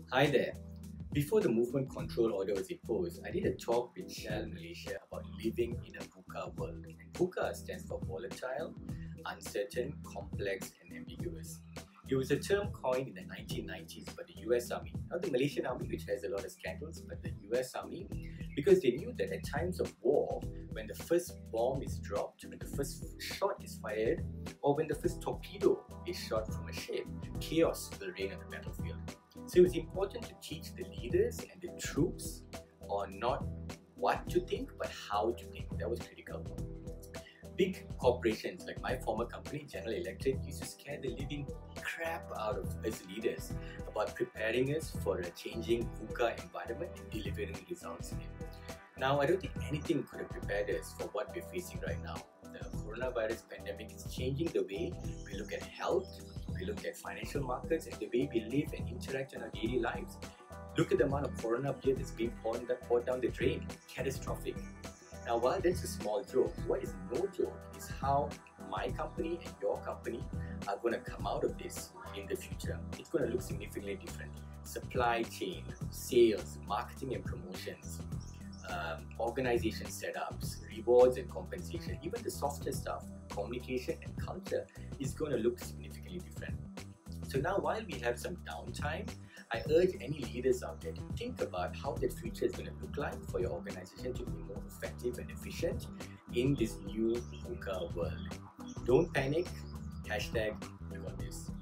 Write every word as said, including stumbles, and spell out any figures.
Hi there. Before the movement control order was imposed, I did a talk with Shell Malaysia about living in a VUCA world. And VUCA stands for volatile, uncertain, complex, and ambiguous. It was a term coined in the nineteen nineties by the U S Army, not the Malaysian Army, which has a lot of scandals, but the U S Army, because they knew that at times of war, when the first bomb is dropped, when the first shot is fired, or when the first torpedo is shot from a ship, chaos will reign on the battlefield. So it was important to teach the leaders and the troops on not what to think, but how to think. That was critical. Big corporations like my former company, General Electric, used to scare the living crap out of us leaders about preparing us for a changing VUCA environment and delivering results in it. Now, I don't think anything could have prepared us for what we're facing right now. The coronavirus pandemic is changing the way we look at health, we look at financial markets, and the way we live and interact in our daily lives. Look at the amount of corona beer that's being poured, poured down the drain. Catastrophic. Now, while that's a small joke, what is no joke is how my company and your company are going to come out of this in the future. It's going to look significantly different. Supply chain, sales, marketing and promotions, um, organization setups, rewards and compensation, even the softer stuff, communication and culture is going to look significantly different. So now, while we have some downtime, I urge any leaders out there to think about how that future is going to look like for your organization to be more effective and efficient in this new VUCA world. Don't panic. Hashtag, we got this.